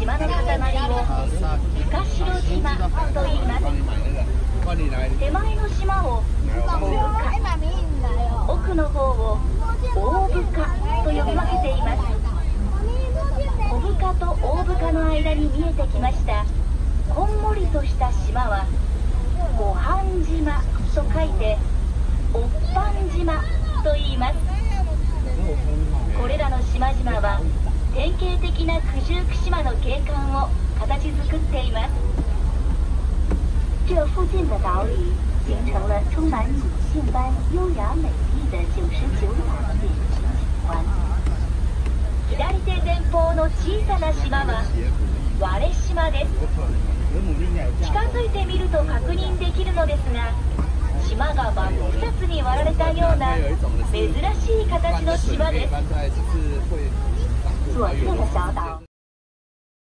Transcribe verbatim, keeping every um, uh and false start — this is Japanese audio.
島の塊を深城島と言います。手前の島を大深、奥の方を大深と呼び分けています。小深と大深の間に見えてきましたこんもりとした島はご飯島と書いておっぱん島と言います。これらの島々は典型的な九十九島の景観を形作っています。这附近的岛屿形成了充满女性般优雅美丽的九十九岛典型景观。左手前方の小さな島は割島です。近づいてみると確認できるのですが、島が真っ二つに割られたような珍しい形の島です。左侧的小岛